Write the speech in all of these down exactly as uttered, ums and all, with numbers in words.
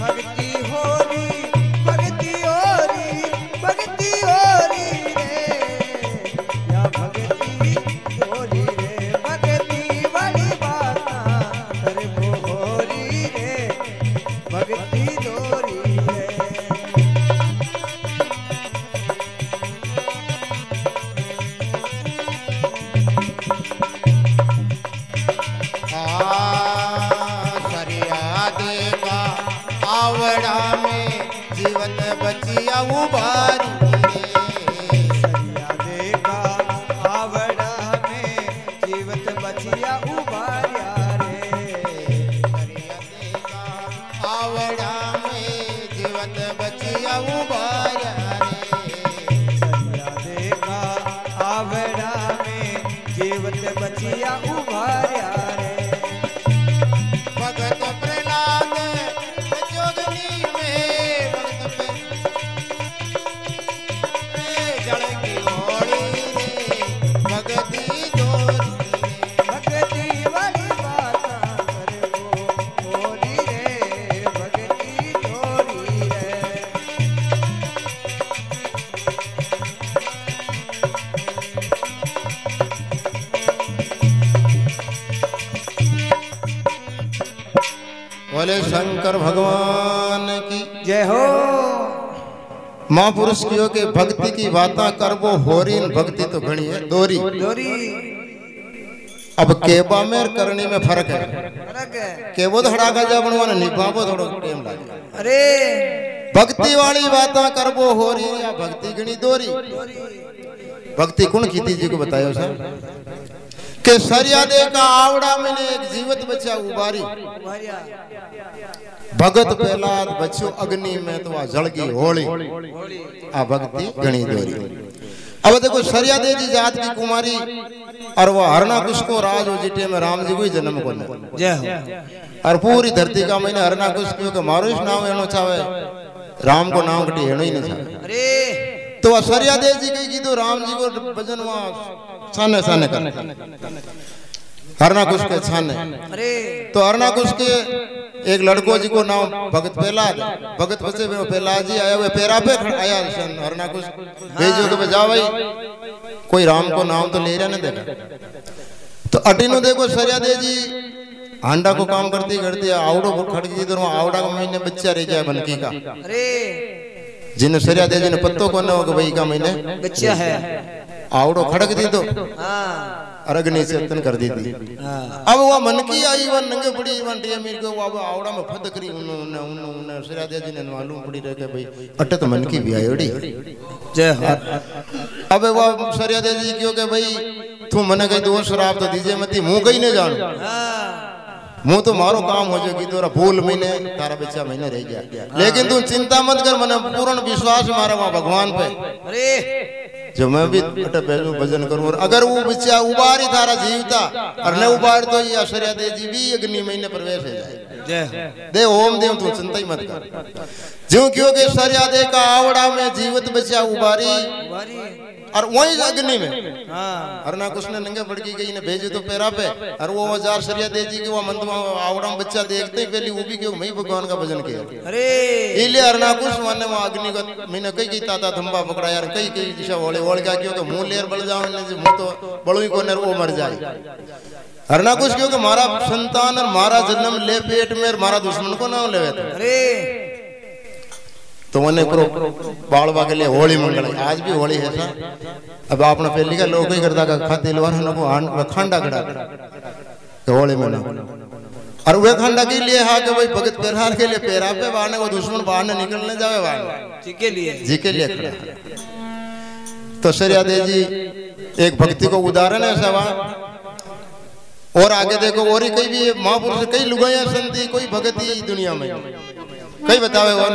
भक्ति होरी भक्ति होरी भक्ति होरी रे या भक्ति होरी रे भक्ति वाली बात कर वो होरी रे भक्ति होरी रे। आवड़ा में जीवत बचिया उबारी रे सरिया देगा आवड़ा में जीवत बचिया उबारिया रे सरिया देगा आवड़ा में जीवत बचिया उबारिया रे सरिया देगा आवड़ा में जीवत बचिया उबारिया रे। भगत प्रहलाद जोगनी में भगत पे जल की होड़ी रे भगती जोरी रे भक्ति वाली बात करे वो होरी रे भक्ति होरी रे। बोले शंकर भगवान की जय हो। महापुरुष कियो के भक्ति की बाता करबो होरीन भक्ति तो घणी है दोरी दोरी अब केबा में करने में फर्क है। फर्क है। केबो धड़ा गजा बनवाने निभावो थोड़ो टाइम लागे। अरे भक्ति वाली बाता करबो होरी या भक्ति घणी दोरी। भक्ति कौन कीती जी को बतायो सर के सरिया दे का आवड़ा में ने एक जीवित बच्चा उबारी भगत प्रहलाद बच्चो अग्नि में तो आ जलगी होली आ भक्ति घणी दोरी। अब देखो सरिया दे जी जात की कुमारी और वो हरना कुश को राज हो जिटे में राम जी को ही जन्म को जय हो। और पूरी धरती का मैंने हरना कुश क्यों के मारो इस नाम एनो चावे राम को नाम कटी हेनो ही नहीं चाहे। अरे तो सरिया देव जी कही तो राम जी को भजन वहां छाने छाने कर हरना कुश के छाने। अरे तो हरना कुश के एक लड़को जी को नाम भगत प्रहलाद भगत बसे प्रहलाद जी आया हुए पेरा पे आया हरना कुश भेजो के बजाओ भाई कोई राम को नाम तो ले रहा ना देखा। तो अटीनो देखो सरिया देव जी हांडा को काम करती करती आवड़ो खड़की तो आवड़ा का महीने बच्चा रह जाए बनकी का। अरे जिन सरिया दे जिन पत्तो को न हो भाई का महीने बच्चा है आवड़ो खड़क दी तो हाँ अरगनी से तन कर दी थी। हाँ। अब वो मन की आई वन नंगे पड़ी वन टिया मीर को वो आवड़ा में फद करी उन उन उन उन सरिया दे जिन मालूम पड़ी रह के भाई अट तो मन की भी आई ओडी जय हो। अब वो सरिया दे जी क्यों के भाई तू मने कही दो शराब तो दीजिए मती मुंह कहीं न जान मुंह तो मारो काम हो जाएगी तोरा भूल महीने तारा बच्चा महीने रह गया लेकिन तू चिंता मत कर मने पूर्ण विश्वास मारा वहां भगवान पे। अरे जो मैं भी अटे बैठूं भजन करूं और अगर वो बच्चा उबारी थारा जीवता और न उबार तो ये आश्रय दे जी भी अग्नि महीने प्रवेश है जाए। जय दे ओम देव तू चिंता ही मत कर जो क्योंकि सरिया दे का आवड़ा में जीवित बच्चा उबारी और वही अग्नि में हाँ हरना कुछ ने नंगे बड़की गई ने भेजे तो पैरा पे और वो हजार सरिया दे जी के वो मंद आवड़ा में बच्चा देखते ही पहले वो भी क्यों मैं भगवान का भजन किया। अरे इले हरना कुछ माने वो अग्नि को मैंने कई कई ताता थंबा पकड़ा यार कई कई दिशा ओले ओल क्या क्यों के मुंह लेर बढ़ जाओ ने मुंह तो बड़ो ही कोने वो मर जाए। हरना कुछ क्यों के मारा संतान और मारा जन्म ले पेट में मारा दुश्मन को ना लेवे तो अरे तो उन्हें प्रो बालवा के लिए होली मंगल आज भी होली है सा। अब आपने पहली का लोग ही करता का खाते लोर हन को आन खंडा खड़ा तो होली में ना और वे खंडा के लिए हा के भाई भगत प्रहलाद के लिए पैरा पे बाने वो दुश्मन बाहर न निकलने जावे बाहर जी के लिए जी के लिए खड़ा। तो सरिया दे जी एक भक्ति को उदाहरण है सवा और आगे देखो और ही कई भी महापुरुष कई लुगाइयां संती कोई भगती दुनिया में कई बतावे वो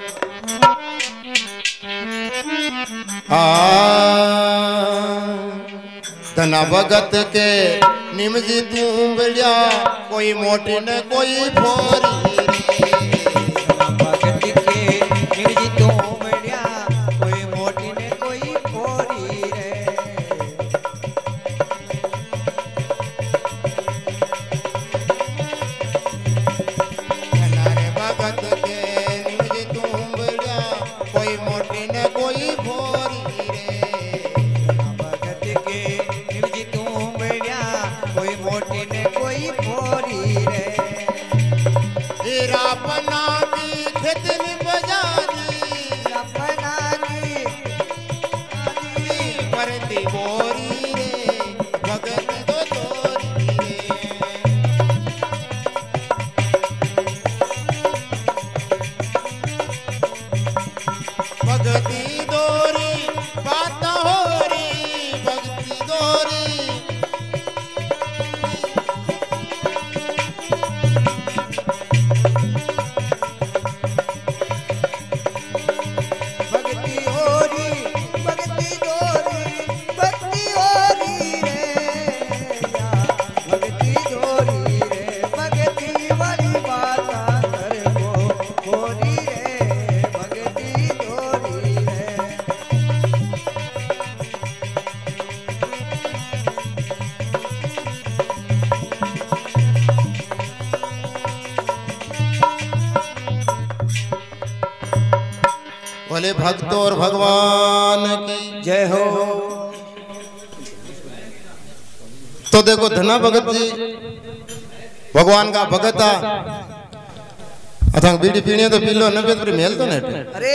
धना भगत के निमजी तू बढ़िया कोई मोटी न कोई फोरी भगत के निमजी तू बढ़िया कोई मोटी न कोई फोरी रे। धना रे भगत के अपना की खेतनी बजारी अपना की करती बोरी रे भगत दो तोरी रे भगती दोरी बात हो री भक्ति दोरी भक्ति होरी भक्ति दोरी भक्ति होरी रे या भक्ति दोरी रे भक्ति वाली बात कर को होरी रे भक्ति दोरी रे बोले भक्त और भगवान की जय हो। तो देखो धना भगत जी भगवान का भगत आ अथांग बीड़ी पीनी तो पी लो नबे तो मेल तो नहीं अरे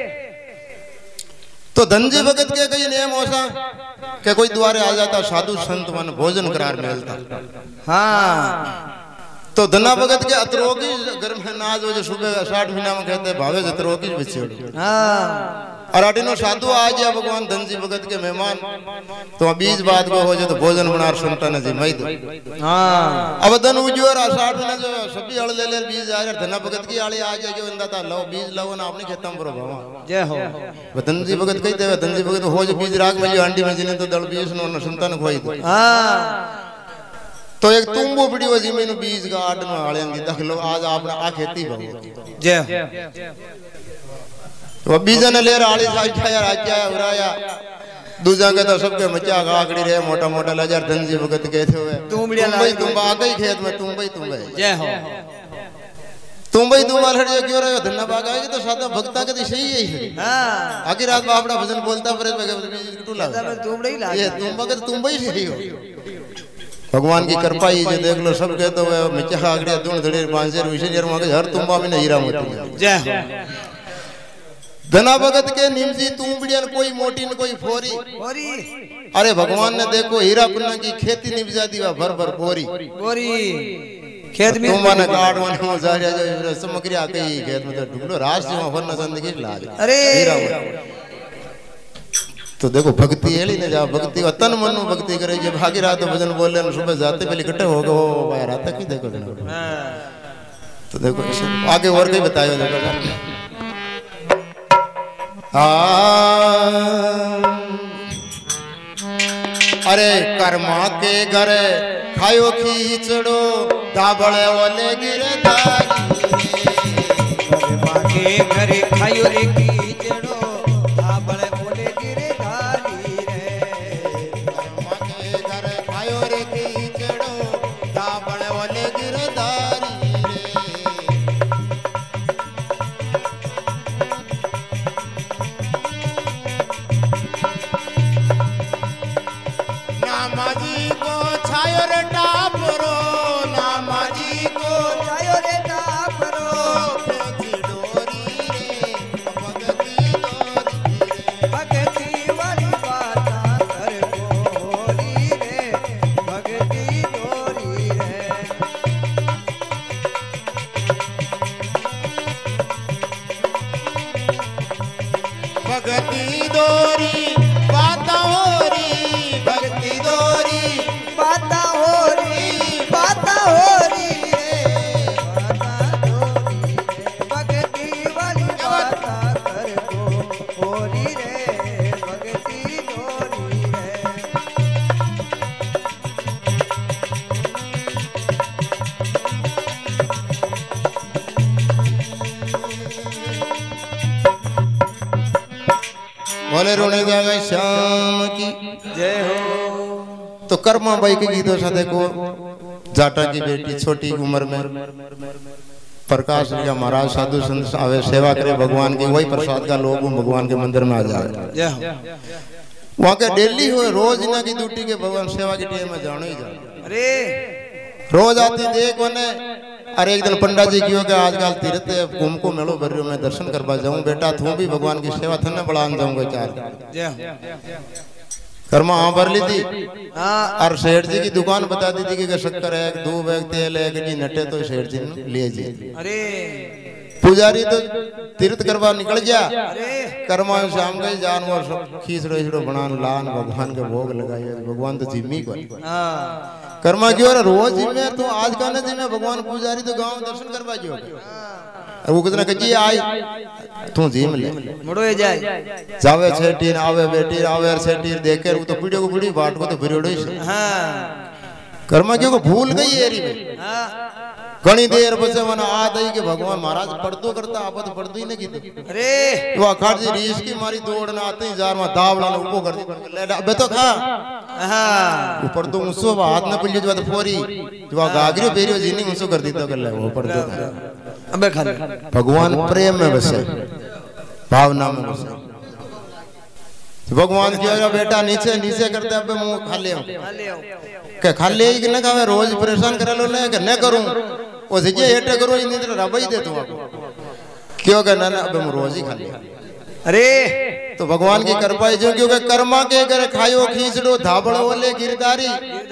तो धनजी भगत के कई नियम होसा के कोई द्वारे आ जाता साधु संत मन भोजन करार मिलता हाँ तो धना भगत के अतरोगी घर में नाज हो जो सुबह साठ महीना में कहते भावे अतरोगी बिछोड़ हाँ और अटिनो साधु आ गया भगवान धनजी भगत के मेहमान तो बीज बात को हो जाए तो भोजन बनार सुनता न जी मई दो हाँ अब धन उजो और साठ महीना जो सभी अड़ ले ले बीज आ रहा धना भगत की आड़ी आ जाए जो इंदा था लो बीज लो ना अपने खेतम पर बाबा जय हो। धनजी भगत कही थे धनजी भगत हो जो बीज राग मिली अंडी में जिन्हें तो दल बीज न सुनता न खोई दो हाँ तो एक तुम्बो पड़ी वो जमीन बीज का आठ में आड़ेंगे देख लो आज आपने आ खेती भाव जय हो। तो बीजा ने ले आड़ी साइड यार आज आया उराया दूजा के तो सबके मचा आकड़ी रहे मोटा मोटा लजार धनजी भगत कहते हुए तुम बढ़िया तुम भाई तुम आ गई खेत में तुम भाई तुम भाई जय हो। तुम भाई तुम अलहड़ जा क्यों रहे हो धन्ना बाग आएगी तो सादा भक्ता के तो सही है हाँ आखिर रात बापड़ा भजन बोलता पर टूला तुम नहीं ला ये तुम भगत तुम भाई सही हो भगवान की कृपा ही जो देख लो सब कहते हुए मिचा आगड़िया दून धड़े पांच विषय हर तुम्बा में हीरा मोती जय हो। धना भगत के निमजी तुमड़ियन कोई मोटी न कोई फोरी बोरी अरे भगवान ने देखो हीरा पुन्ना की खेती निपजा दिया भर भर बोरी बोरी खेत में तुम ने काट वन हो जा जा सामग्री आ गई खेत में तो ढूंढो रास जो फन जिंदगी ला दे अरे हीरा तो देखो भक्ति एली ने जा भक्ति का तन मन में भक्ति करे जे भागी रात भजन बोले सुबह जाते पहले इकट्ठे हो गए वो भाई रात की देखो तो देखो आगे और कहीं बतायो देखो अरे कर्मा के घर खायो खींचड़ो धाबड़े वाले गिरे कर्मा के घर खायो रे खींचड़ो धाबड़े वाले गिरे धारी रे कर्मा के घर खायो रे खींचड़ो धाबड़े वाले गिरे धारी नामाजी को छायो रे टापरो नामाजी को छायो रे टापरो फेंकी डोरी रे भगती डोरी रे भगती वाली बात कर गोरी रे भगती डोरी रे भगती डोरी बात हो री भक्ति डोरी बाता हो री बाता हो री रे बाता हो री रे भगती वाली बाता कर गो हो री रे भगती डोरी रे बोले रोने जाएगा श्याम की जय हो। तो कर्मा बाई के गीतों से देखो जाटा की बेटी छोटी उम्र में प्रकाश या महाराज साधु संत आवे सेवा करे भगवान की वही प्रसाद का लोग भगवान के मंदिर में आ जाए जय हो। वहाँ के डेली हो रोज इना की ड्यूटी के भगवान सेवा की टीम में जानो ही जाओ अरे रोज आती देख उन्हें अरे एक दिन पंडा जी क्यों के आजकल तीर्थ कुंभ को मेलो भर में दर्शन करवा जाऊं बेटा तू भी भगवान की सेवा थने बढ़ान जाऊंगा चार कर्मा हाँ भर ली थी और शेठ जी की दुकान बता दी थी कि शक्कर है दो बैग तेल है कि नटे तो शेठ जी ने लिए जी। अरे पुजारी तो तीर्थ करवा निकल गया कर्मा शाम गई जानवर खींचड़ो खींचड़ो बना लान भगवान के भोग लगाए भगवान तो जिम्मी को कर्मा क्यों रोज जिम्मे तो आज का ना जिम्मे भगवान पुजारी तो गांव दर्शन करवा जो वो कितना कजी आई तू जिम ले मुड़ो जाए जावे छेटीर आवे बेटीर आवे छेटीर देखे वो तो पीड़े को पीड़ी बाट को तो फिरोड़ो ही हां कर्मा क्यों को भूल गई एरी में हां घणी देर बसे मन आ दई के भगवान महाराज पड़तो करता आप तो पड़तो ही नहीं की अरे वो अखाड़ जी रीस की मारी दौड़ना आते ही जार में दावला ने ऊपर कर दी ले अबे तो खा हां ऊपर तो मुसो हाथ में पुल्ली जो फोरी जो गागरी बेरियो जीनी मुसो कर दी तो कर ले वो पड़तो अबे खा भगवान प्रेम में बसे भावना में बसे भगवान की बेटा नीचे नीचे करते अबे मुंह खा ले के खा ले कि न खावे रोज परेशान करे लो ने के न करूं ओ जे हेटे करो इन दिन रबई दे तू क्यों के ना अबे मैं रोज ही खा ले अरे तो भगवान की कृपा है जो क्योंकि कर्मा के करे खायो खींचड़ो धाबड़ ओले गिरधारी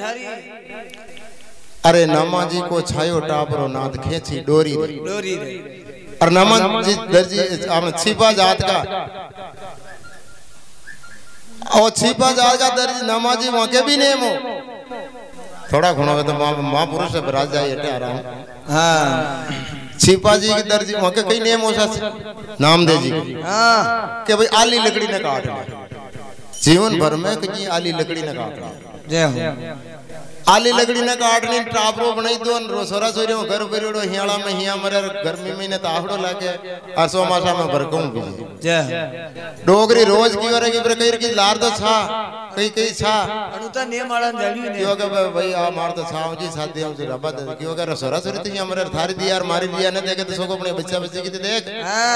अरे नामा जी को छायो टापरो नाथ खेची डोरी डोरी और नामा जी दर्जी आपने छिपा जात का और छिपा जात का दर्जी नामा जी वहां के भी नेम हो थोड़ा घुना तो मां महापुरुष से राजा ये आराम हां छिपा जी की दर्जी वहां के कई नेम हो सा नाम दे जी हां के भाई आली लकड़ी न काट जीवन भर में कहीं आली लकड़ी न काट जय हो आली लकड़ी न काटनी टापरो बनाई दो रोसोरा सोरे घर परिड़ो हियाला में हिया मरे गर्मी में ने ताहड़ो लागे और सोमासा में भरकूं भी जय डोगरी रोज की ओरे की पर कई की लार तो छा कई कई छा अनुता ने माळन जानी ने क्यों के भाई आ मार तो छाव जी साथ दे जो रबा दे क्यों के रोसोरा सोरे तो हिया मरे थारी दी यार मारी लिया न देखे तो सो को अपने बच्चा बच्चे की देख हां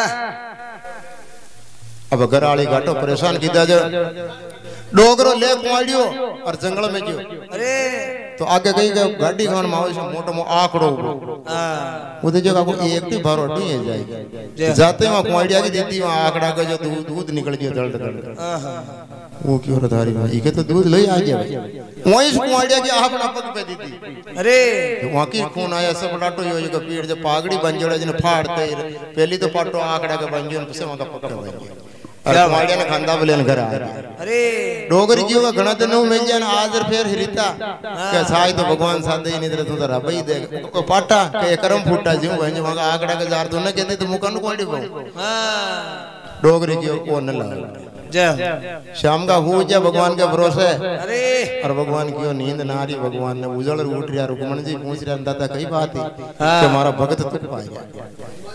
अब घर वाली घाटो परेशान कीदा जो डोगरो ले कुआड़ियो और जंगल में जो अरे तो आगे कहीं गाड़ी खान माओ से मोटो मो आकड़ो हां उधर जगह को एक ही भरो नहीं है जाए जाते वहां कुआड़िया की दीदी वहां आकड़ा का जो दूध दूध निकल गया दल दल हां वो क्यों रधारी भाई के तो दूध ले आ गया भाई वहीं से कुआड़िया की आप नपक पे दीदी अरे वहां की खून आया सब लाटो यो जो पीड़ जो पागड़ी बन जोड़ा जिने फाड़ते पहली तो पाटो आकड़ा का बन जो से वहां का पक्का बन अरे कुआड़िया ने खांदा बलेन घर आ अरे डोगरी क्यों का घना दिन मिल जाए ना आज फिर हिरिता के साई तो भगवान साथ ही नहीं तो तो रबई दे को पाटा के करम फूटा जीव वहीं वहां का आकड़ा के जार तो न कहते तो मुकन कोड़ी बो हां डोगरी क्यों को न ला जय शाम का हो जा भगवान के भरोसे अरे और भगवान क्यों नींद ना रही भगवान ने उजड़ उठ रिया रुकमण जी पूछ रहा दादा कई बात है कि हमारा भक्त तू पाएगा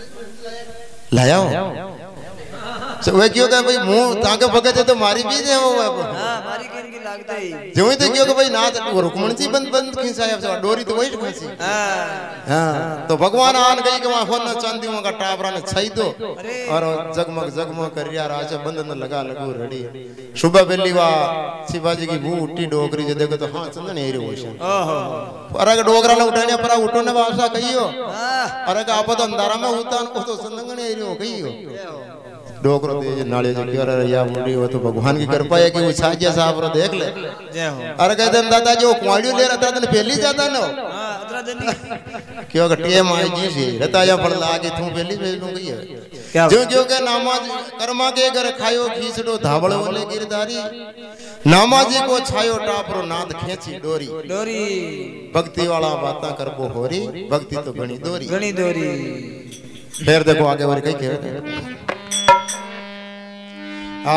लाया वे क्यों का भाई मुंह ताके भगत है तो मारी भी दे वो हां मारी केन की लागते ही जो ही तो क्यों का भाई ना तो रुकमण जी बंद बंद खींचा है डोरी तो वही खींची हां हां तो भगवान आन गई के वहां होना चांदी वहां का टापरा ने छई दो और जगमग जगमग कर रिया राजा बंधन लगा लगू रड़ी सुबह बेली वा शिवाजी की भू उठी डोगरी जो देखो तो हां चंदन एरी होश ओहो अरे डोगरा ने उठाने पर उठो ने भाषा कहियो हां अरे का आप तो अंधारा में उतान को तो संदंगन एरी हो कहियो डोकरो दे नाले जो क्यों या मुंडी हो तो भगवान की कृपा है कि वो साजिया साहब रो देख ले जय हो अरे कहते हैं दादा जो कुआड़ियो ले रहा था तो पहली जाता ना हां अतरा दिन क्यों का टेम आई जी से रताया पड़ लागे तू पहली भेज दूं गई क्या जो जो के नामा कर्मा के घर खायो खींचड़ो धाबड़ ओले गिरधारी नामा जी को छायो टापरो नाद खेची डोरी डोरी भक्ति वाला बातें करबो होरी भक्ति तो घणी दोरी घणी दोरी फिर देखो आगे और कई कहे आ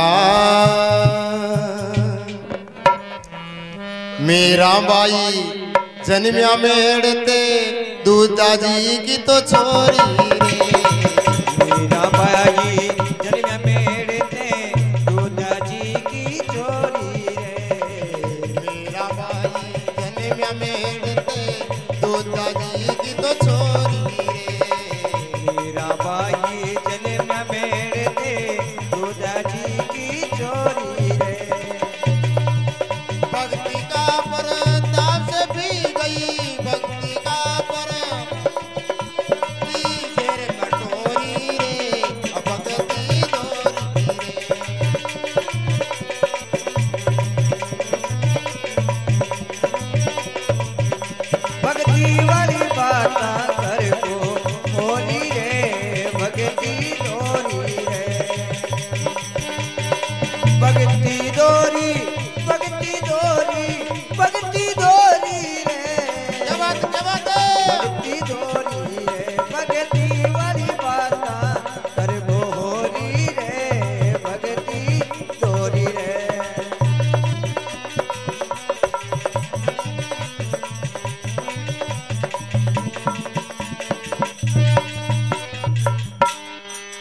मेरा बाई जन्मिया मेड़ते दूधा जी की तो छोरी रे मेरा बाई जन्मिया मेड़ते दूधा जी की छोरी रे मेरा बाई जन्मिया मेड़ते दूधा जी की तो छोरी रे मेरा बाई जन्मिया मेड़ते दूधा जी की छोरी रे भक्ति का परताप से भी गई भक्ति का पर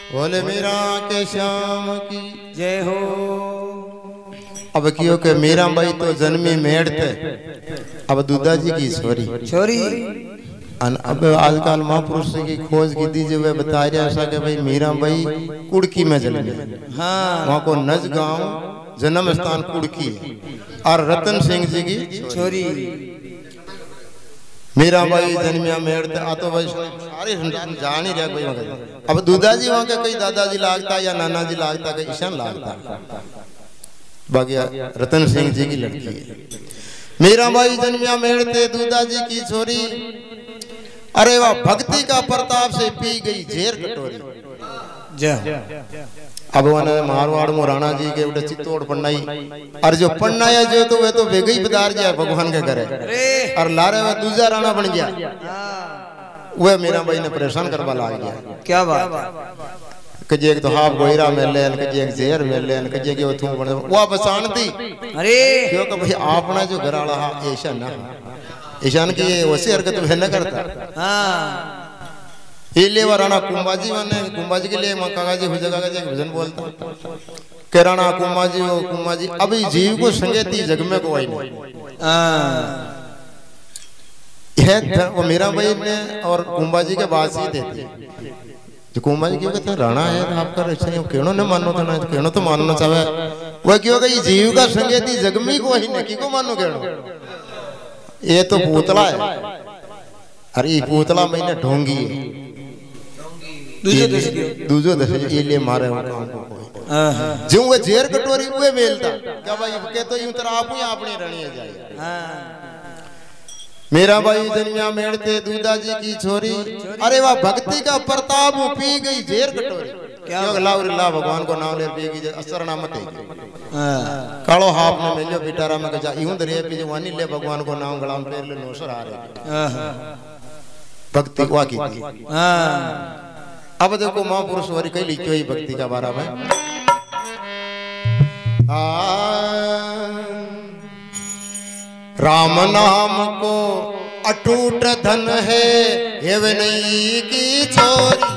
बोले मीरा के श्याम की जय हो। अब क्यों के मीरा बाई तो जन्मी मेड़ थे, अब दूधा जी की छोरी छोरी अब आजकल महापुरुष की खोज की दीजिए वे बता रहे ऐसा कि भाई मीरा बाई कुड़की में जन्मी। हाँ वहाँ को नज गांव जन्म स्थान कुड़की और रतन सिंह जी की छोरी मीरा बाई जन्मिया मेड़ थे। आ तो भाई सारे जान ही रहा कोई वगैरह। अब दूधा जी वहाँ के कई दादाजी लागता या नाना जी लागता कई ईशान लागता, बाकी रतन सिंह जी की लड़की है। मीरा बाई जन्मिया मेड़ थे दूधा जी की छोरी। अरे वाह भक्ति का प्रताप से पी गई झेर कटोरी। अब वन मारवाड़ में राणा जी के उठे चित्तौड़ पन्नाई और जो पन्नाया जो तो वे तो वेगई बदार गया भगवान के घरे और लारे वे दूसरा राणा बन गया। वे मीरा बाई ने परेशान करवा लाग गया। क्या बात कजे एक तो हाफ गोइरा में लेन कजे एक जेर में लेन कजे के थू बन वो बसानती। अरे क्यों कि भाई आपना जो घर वाला हा ऐसा ना ईशान की वैसी हरकत वह न करता। हाँ इले राणा कुंभाजी माने कुंभाजी के लिए काकाजी हुजगा काकाजी भजन बोलता के राणा कुंभाजी वो कुंभाजी अभी जीव को संगेती जग में कोई नहीं। यह वो मीरा बाई ने और कुंभाजी के बात ही देते जो कुंभाजी क्यों कहते राणा है तो आपका रक्षा क्यों न मानो था ना क्यों तो मानना चाहे वह क्यों कही जीव का संगेती जग में कोई नहीं को मानो क्यों ये तो पूतला है। अरे ये पूतला मैंने ढोंगी है दूजो दस इले मारे जो वो जेर कटोरी वे मेलता क्या भाई के तो यूं तरह आप ही अपनी रणी जाए। मीरा बाई जन्मिया मेड़ते दूधा जी की छोरी। अरे वाह भक्ति का प्रताप पी गई जेर कटोरी। क्या लाव ला भगवान को नाम ले पी गई असर नाम मत कालो हाफ ने मिलो पिटारा में कजा यूं दरिया पी जवानी ले भगवान को नाम गलाम पे ले नोसर आ रहे भक्ति वा की। हां अब देखो महापुरुष वरी कई लिखी हुई भक्ति का बारे में। राम नाम को अटूट धन है हेवे नहीं की छोरी।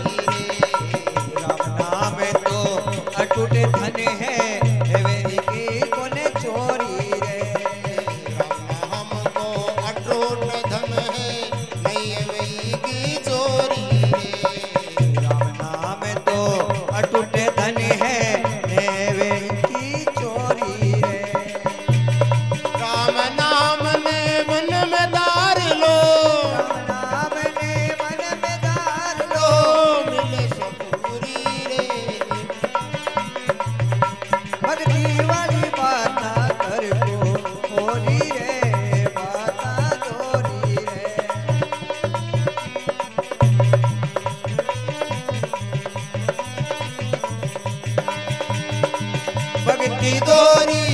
राम नाम तो अटूट धन है हेवे की कोने चोरी रे। राम नाम को अटूट धन है नहीं हेवे की चोरी। अटूट धन है हेवे की चोरी रे। राम नाम ने मन में दार लो राम नाम ने मन में दार लो मिले सब पूरी रे। भक्ति वाली बात कर को होरी रे बात तोरी रे। भक्ति दोरी